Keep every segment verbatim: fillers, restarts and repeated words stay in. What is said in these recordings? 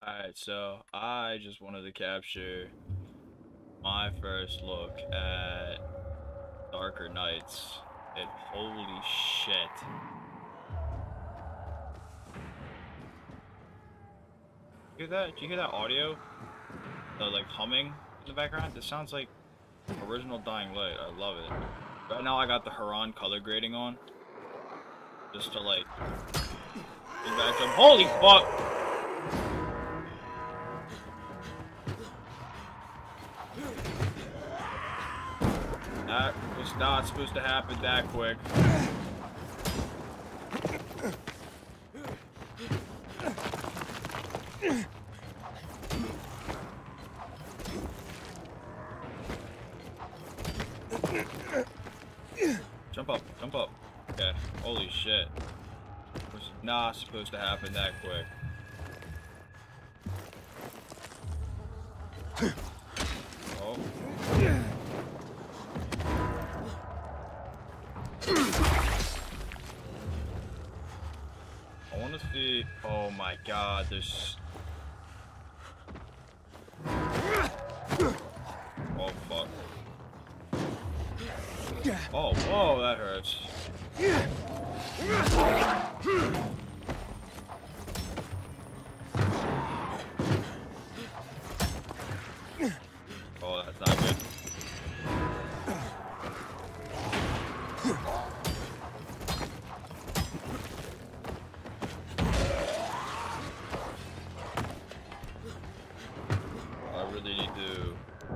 Alright, so I just wanted to capture my first look at Darker Nights, and holy shit. Hear that? Did you hear that audio? The like humming in the background? This sounds like original Dying Light. I love it. Right now I got the Haran color grading on. Just to like get back some holy fuck! That was not supposed to happen that quick. Jump up, jump up. Okay, holy shit. It was not supposed to happen that quick. Oh. I want to see. Oh my god, there's. Oh fuck. Oh, whoa, that hurts. Oh, that's not good. I really need to.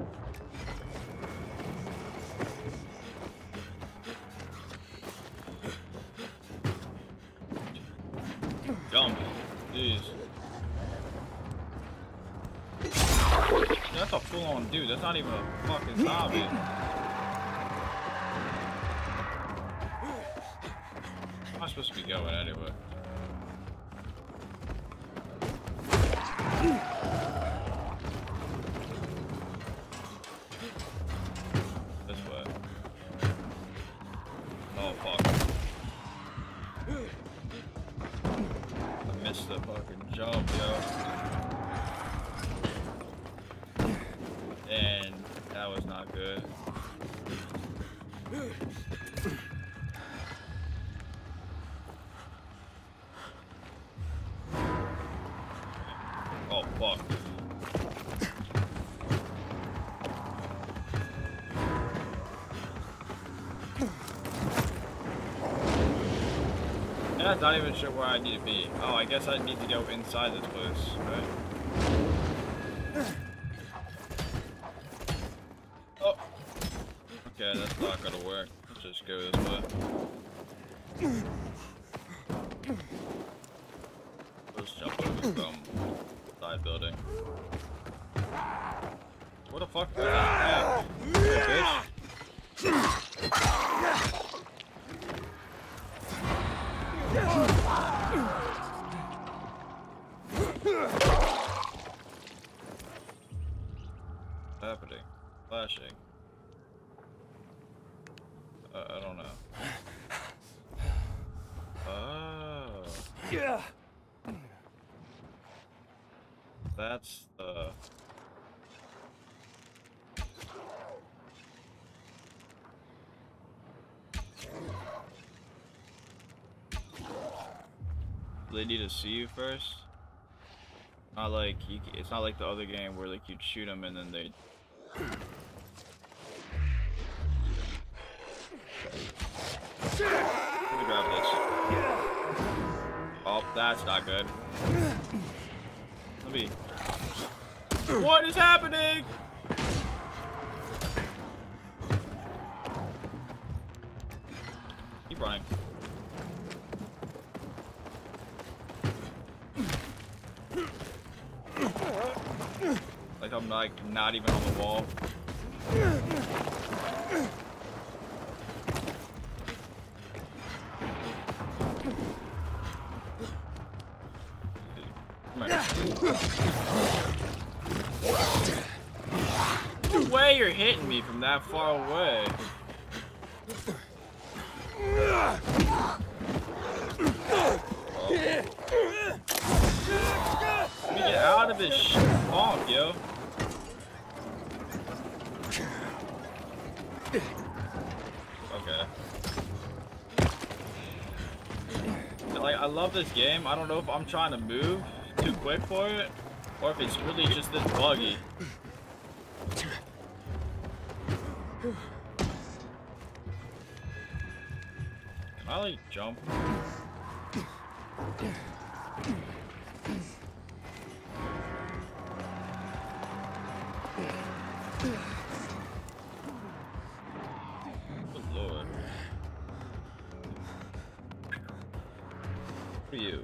Jump. Jeez. That's a full-on dude. That's not even a fucking zombie. Where am I supposed to be going anyway? This way. Oh fuck. I missed the fucking jump, yo. And that was not good. Oh fuck. And I'm not even sure where I need to be. Oh, I guess I need to go inside this place, right? Oh. Okay, that's not gonna work. Let's just go this way. Let's jump over some side building. What the fuck was that? Hey, bitch. What's happening? Flashing. Uh, I don't know. Oh. Yeah. That's the. They need to see you first. Not like you, it's not like the other game where like you'd shoot them and then they. Let me grab this. Oh, that's not good. Let me. What is happening? Keep running. Like I'm like not even on the wall. No way you're hitting me from that far away. Oh. Let me get out of his shit off, yo. Okay. Like, I love this game. I don't know if I'm trying to move too quick for it, or if it's really just this buggy. Can I, like, jump? Good lord. For you.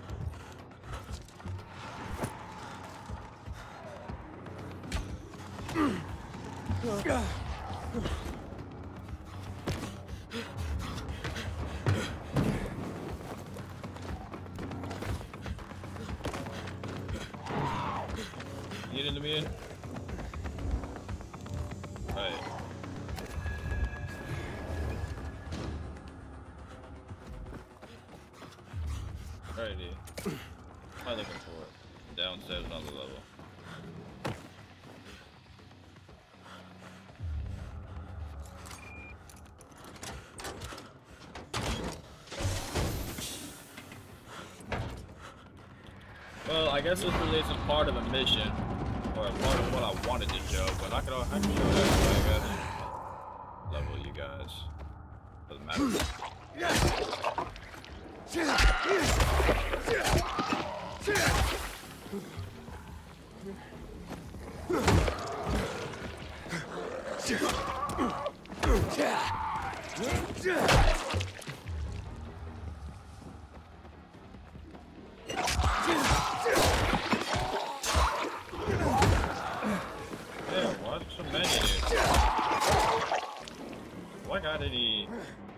Get into me in. Right. Alrighty. What am I looking for? Downstairs another level. Well, I guess this really isn't part of a mission, or part of what I wanted to show, but I can, I can show that, I guess. Level you guys. Doesn't matter. What guy did he?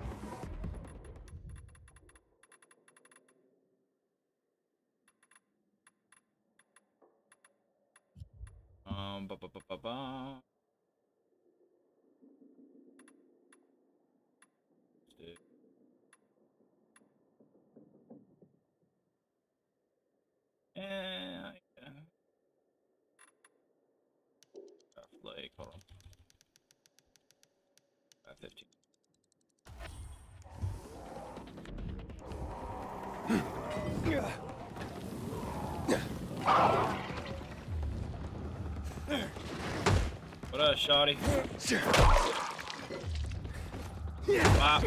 Um, ba ba ba ba ba. Yeah, yeah. Like, hold on. fifteen. What up, shawty? Wow.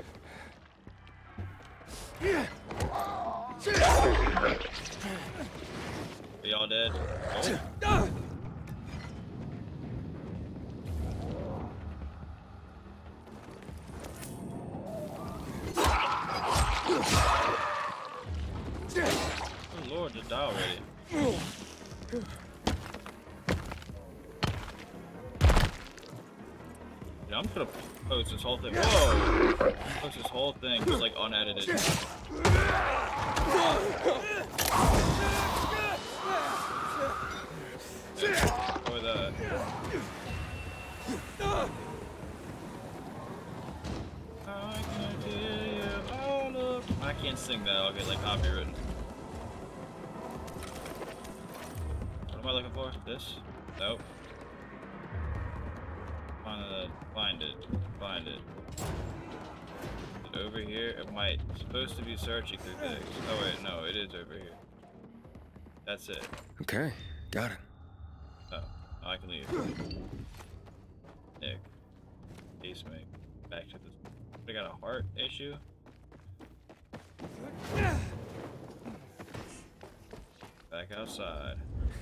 Are y'all dead? Oh. Good lord, just die already. Yeah, I'm just gonna post this whole thing. Whoa! Post this whole thing just like unedited. Enjoy that. I can't sing that, I'll get like copywritten. What am I looking for? This? Nope. Find it. Find it. Find it. Is it over here? It might. It's supposed to be searching through things. Oh wait, no, it is over here. That's it. Okay, got it. Oh, I can leave. Nick. Peacemake. Back to this. I got a heart issue? Back outside.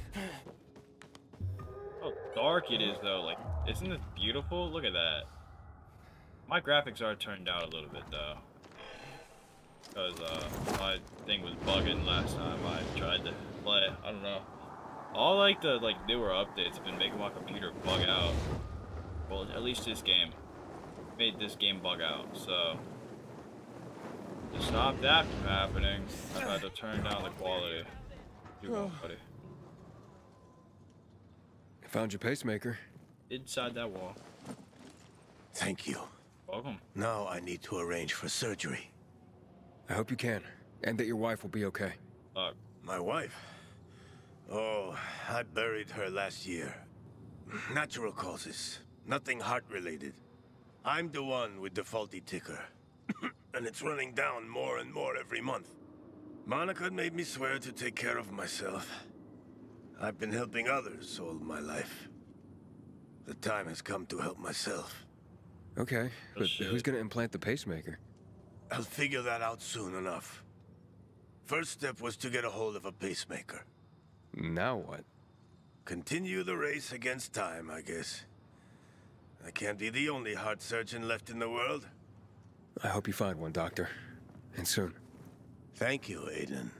How dark it is though, like, isn't this beautiful? Look at that. My graphics are turned down a little bit though. Because uh, my thing was bugging last time I tried to play. I don't know. All like the like newer updates have been making my computer bug out. Well, at least this game made this game bug out, so to stop that from happening, I've had to turn down the quality. You won't, buddy. I found your pacemaker. Inside that wall. Thank you. Welcome. Now I need to arrange for surgery. I hope you can, and that your wife will be okay. Uh, My wife? Oh, I buried her last year. Natural causes. Nothing heart-related. I'm the one with the faulty ticker. And it's running down more and more every month. Monica made me swear to take care of myself. I've been helping others all my life. The time has come to help myself. Okay, Oh, but shit. who's gonna implant the pacemaker? I'll figure that out soon enough. First step was to get a hold of a pacemaker. Now what? Continue the race against time, I guess. I can't be the only heart surgeon left in the world. I hope you find one, Doctor. And soon. Thank you, Aiden.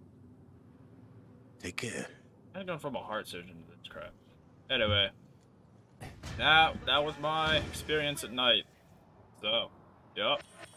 Take care. I'm going from a heart surgeon to this crap. Anyway, that that was my experience at night. So, yep.